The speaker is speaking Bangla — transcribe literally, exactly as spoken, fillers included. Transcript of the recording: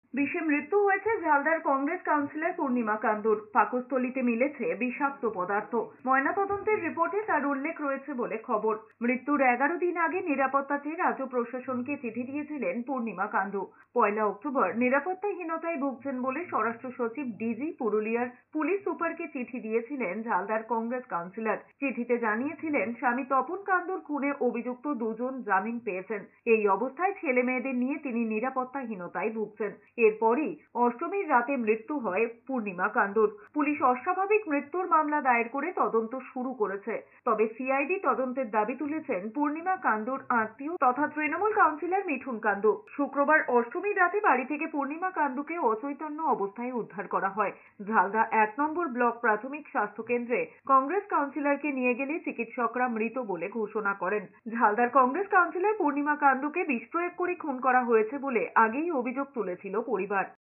বিষে মৃত্যু হয়েছে ঝালদার কংগ্রেস কাউন্সিলর পূর্ণিমা কান্দুর। পাকস্থলীতে মিলেছে বিষাক্ত পদার্থ। ময়নাতদন্তের রিপোর্টে তার উল্লেখ রয়েছে বলে খবর। মৃত্যুর এগারো দিন আগে নিরাপত্তা চেয়ে রাজ্য প্রশাসনকে চিঠি দিয়েছিলেন পূর্ণিমা কান্দু। পয়লা অক্টোবর নিরাপত্তাহীনতায় ভুগছেন বলে স্বরাষ্ট্র সচিব ডিজি পুরুলিয়ার পুলিশ সুপারকে চিঠি দিয়েছিলেন ঝালদার কংগ্রেস কাউন্সিলর। চিঠিতে জানিয়েছিলেন স্বামী তপন কান্দুর খুনে অভিযুক্ত দুজন জামিন পেয়েছেন। এই অবস্থায় ছেলে মেয়েদের নিয়ে তিনি নিরাপত্তাহীনতায় ভুগছেন। এরপরই অষ্টমীর রাতে মৃত্যু হয় পূর্ণিমা কান্দুর। পুলিশ অস্বাভাবিক মৃত্যুর মামলা দায়ের করে তদন্ত শুরু করেছে। তবে সিআইডি তদন্তের দাবি তুলেছেন পূর্ণিমা কান্দুর আত্মীয় তথা তৃণমূল কাউন্সিলর মিঠুন কান্দু। শুক্রবার অষ্টমীর রাতে বাড়ি থেকে পূর্ণিমা কান্দুকে অচৈতন্য অবস্থায় উদ্ধার করা হয়। ঝালদা এক নম্বর ব্লক প্রাথমিক স্বাস্থ্য কেন্দ্রে কংগ্রেস কাউন্সিলরকে নিয়ে গেলে চিকিৎসকরা মৃত বলে ঘোষণা করেন। ঝালদার কংগ্রেস কাউন্সিলর পূর্ণিমা কান্দুকে বিষ প্রয়োগ করে খুন করা হয়েছে বলে আগেই অভিযোগ তুলেছিল পরিবার।